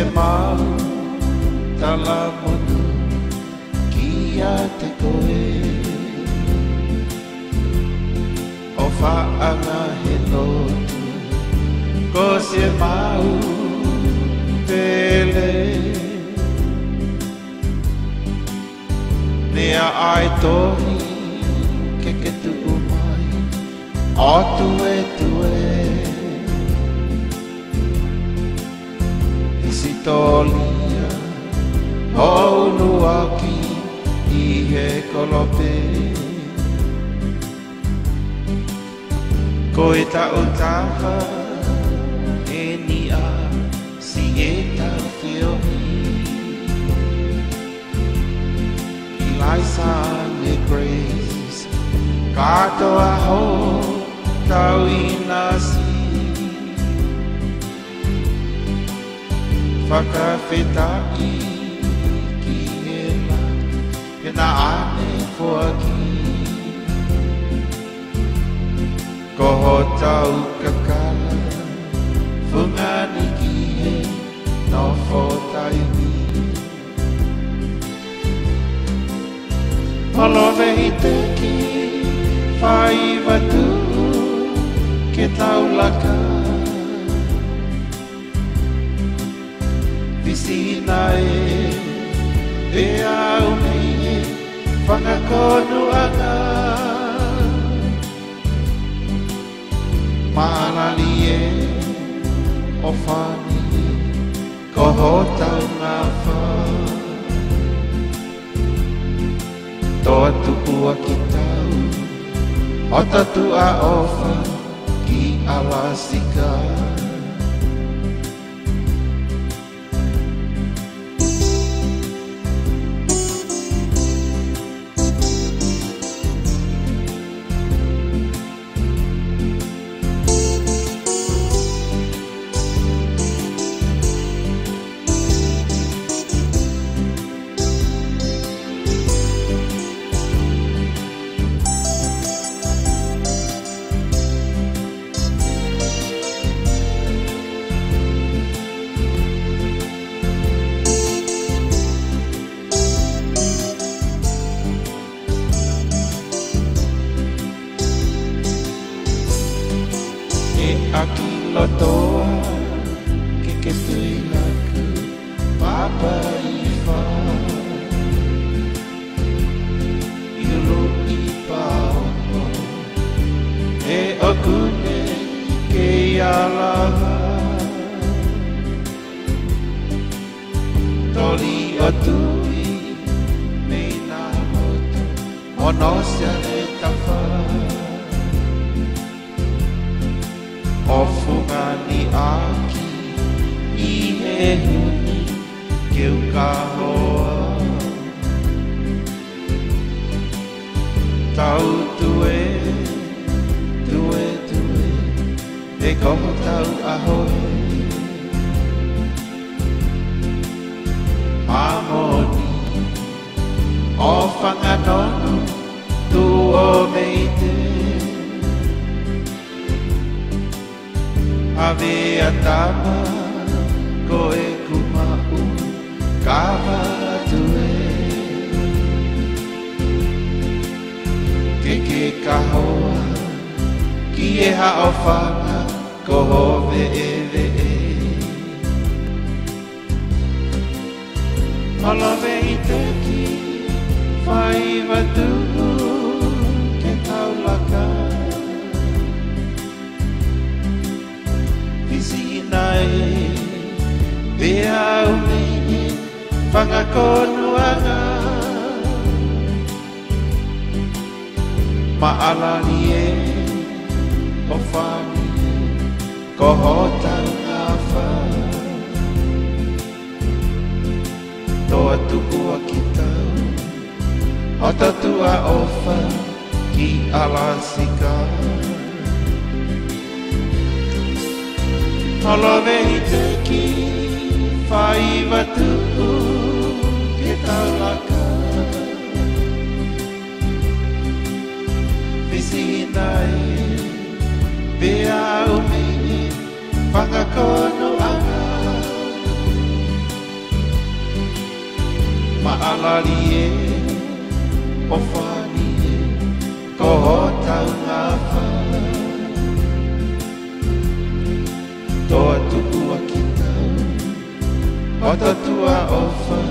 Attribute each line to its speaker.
Speaker 1: mau tala monu kia te koe o whaanga he lotu ko se mau tele nea ai tohi ke tu umai o tue isi tolia o nuaki i he kolope ko e tau taha e ni a si e tau whiohi i laisa ne grace katoa ho tau i nasi whakawhetai ki he la e na ane fuaki ko ho tau kakala fungani ki he no whotai mi Malove i te ki whai watu ke tau laka Visina e au nei whangakonu anga Maalali o whani ko ho tau ngā wha Toa tupua ki tau o tatu a ofa ki alasika Aki lotoa ke tui laku papa i wha Iulu i paono e okune ke alaha Toli o tui me nā moto monosia e tawha O fungani aki i he huni ke uka hoa Tau tue e koho tau ahoe Mamoni o whanganonu tu o meite Ave atama ko e kumau kawa tue Ke kahoa ki e hao whanga ko hove e Malave i te ki whai watu ke tau laka Visina Pea umini whangakonu anga Maalali o whani ko hotau ngā wha Toa tupua ki tau o tatua ofa ki alasika Malove i te ki whai watu ke tau laka Visina pea umini whangakonu anga maalali e o whani e koho tau ngā wha toa tuku a ki tau o tatua o wha